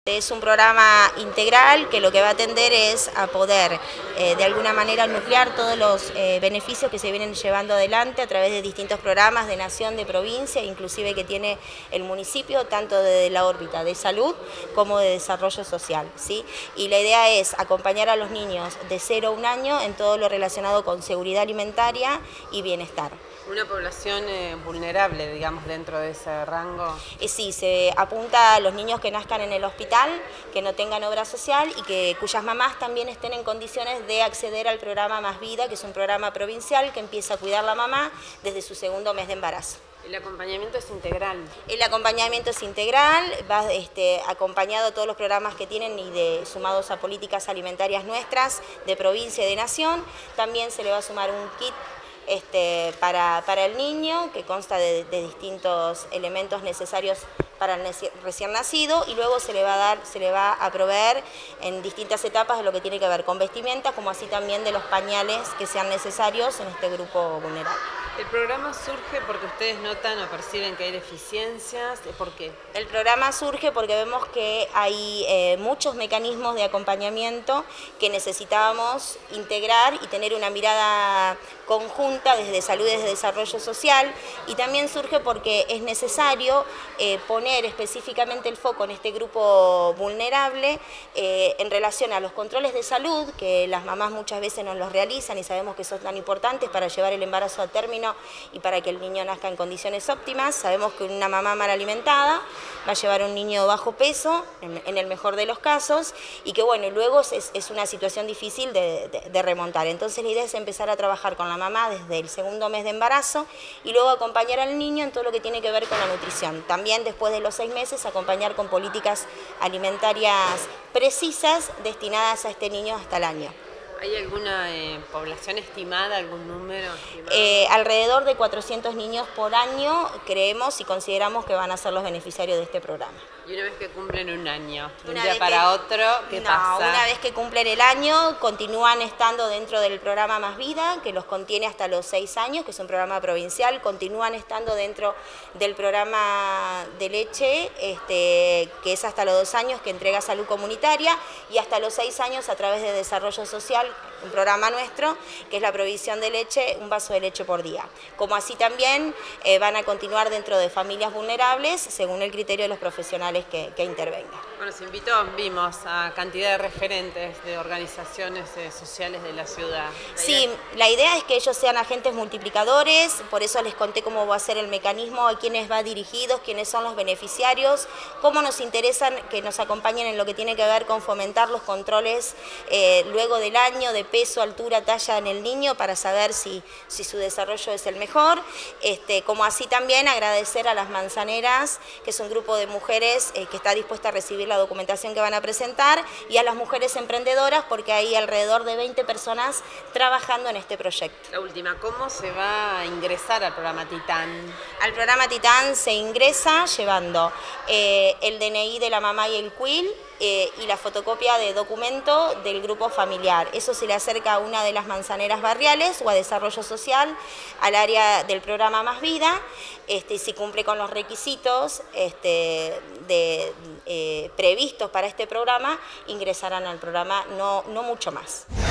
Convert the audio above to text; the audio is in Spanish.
Es un programa integral que lo que va a atender es a poder de alguna manera nuclear todos los beneficios que se vienen llevando adelante a través de distintos programas de nación, de provincia, inclusive que tiene el municipio, tanto desde la órbita de salud como de desarrollo social, ¿sí? Y la idea es acompañar a los niños de 0 a 1 año en todo lo relacionado con seguridad alimentaria y bienestar. Una población vulnerable, digamos, dentro de ese rango. Sí, se apunta a los niños que nazcan en el hospital, que no tengan obra social y cuyas mamás también estén en condiciones de acceder al programa Más Vida, que es un programa provincial que empieza a cuidar la mamá desde su 2.º mes de embarazo. ¿El acompañamiento es integral? El acompañamiento es integral, va acompañado a todos los programas que tienen y sumados a políticas alimentarias nuestras, de provincia y de nación. También se le va a sumar un kit para el niño, que consta de distintos elementos necesarios para el recién nacido, y luego se le va a proveer en distintas etapas de lo que tiene que ver con vestimenta, como así también de los pañales que sean necesarios en este grupo vulnerable. ¿El programa surge porque ustedes notan o perciben que hay deficiencias? ¿Por qué? El programa surge porque vemos que hay muchos mecanismos de acompañamiento que necesitábamos integrar y tener una mirada conjunta desde salud y desde desarrollo social, y también surge porque es necesario poner específicamente el foco en este grupo vulnerable en relación a los controles de salud, que las mamás muchas veces no los realizan y sabemos que son tan importantes para llevar el embarazo a término y para que el niño nazca en condiciones óptimas. Sabemos que una mamá mal alimentada va a llevar a un niño bajo peso, en el mejor de los casos, y que bueno, luego es una situación difícil de remontar. Entonces la idea es empezar a trabajar con la mamá desde el 2.º mes de embarazo y luego acompañar al niño en todo lo que tiene que ver con la nutrición. También después de los 6 meses acompañar con políticas alimentarias precisas destinadas a este niño hasta el año. ¿Hay alguna población estimada, algún número estimado? Alrededor de 400 niños por año creemos y consideramos que van a ser los beneficiarios de este programa. Y una vez que cumplen 1 año, de un día para otro, ¿qué pasa? Una vez que cumplen el año, continúan estando dentro del programa Más Vida, que los contiene hasta los 6 años, que es un programa provincial, continúan estando dentro del programa de leche, que es hasta los 2 años, que entrega salud comunitaria, y hasta los 6 años a través de desarrollo social, un programa nuestro, que es la provisión de leche, un vaso de leche por día. Como así también van a continuar dentro de familias vulnerables, según el criterio de los profesionales que intervengan. Bueno, se invitó, vimos a cantidad de referentes de organizaciones sociales de la ciudad. Sí, la idea es que ellos sean agentes multiplicadores, por eso les conté cómo va a ser el mecanismo, a quiénes va dirigidos, quiénes son los beneficiarios, cómo nos interesan que nos acompañen en lo que tiene que ver con fomentar los controles luego del año de peso, altura, talla en el niño para saber si su desarrollo es el mejor, como así también agradecer a las manzaneras, que es un grupo de mujeres que está dispuesta a recibir la documentación que van a presentar, y a las mujeres emprendedoras, porque hay alrededor de 20 personas trabajando en este proyecto. La última, ¿cómo se va a ingresar al programa Titán? Al programa Titán se ingresa llevando el DNI de la mamá y el CUIL, y la fotocopia de documento del grupo familiar. Eso se le acerca a una de las manzaneras barriales o a desarrollo social, al área del programa Más Vida, si cumple con los requisitos previstos para este programa, ingresarán al programa, no mucho más.